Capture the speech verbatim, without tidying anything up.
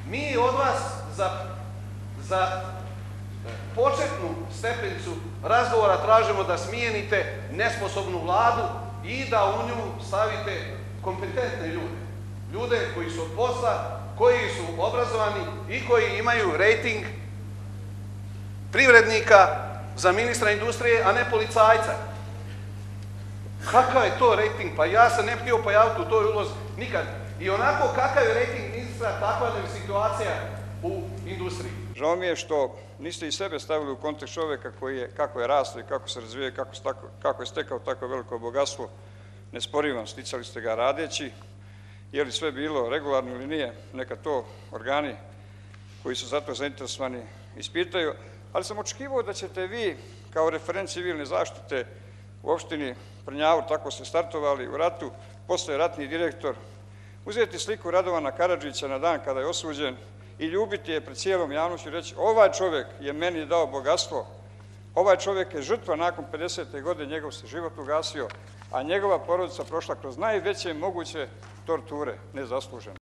Mi od vas za, za početnu stepenicu razgovora tražimo da smijenite nesposobnu vladu i da u nju stavite kompetentne ljude. Ljude koji su od posla, koji su obrazovani i koji imaju rejting privrednika za ministra industrije, a ne policajca. Kakav je to rejting? Pa ja se ne bih htio pojaviti u toj ulozi nikad. I onako kakav je rejting ministra, takva je situacija u industriji. Žao mi je što niste i sebe stavili u kontekst čovjeka koji je, kako je rastao i kako se razvije, kako, kako je stekao tako veliko bogatstvo. Ne sporim vam, sticali ste ga radeći. Je li sve bilo regularno ili nije, neka to organi koji su zato zainteresovani ispitaju. Ali sam očekivao da ćete vi, kao referent civilne zaštite u opštini Prnjavor, tako ste startovali u ratu, postoje ratni direktor, uzeti sliku Radovana Karadžića na dan kada je osuđen i ljubiti je pred cijelom javnošću i reći ovaj čovjek je meni dao bogatstvo, ovaj čovjek je žrtva nakon pedesete godine, njegov se život ugasio, a njegova porodica prošla kroz najveće moguće torture, nezasluženo.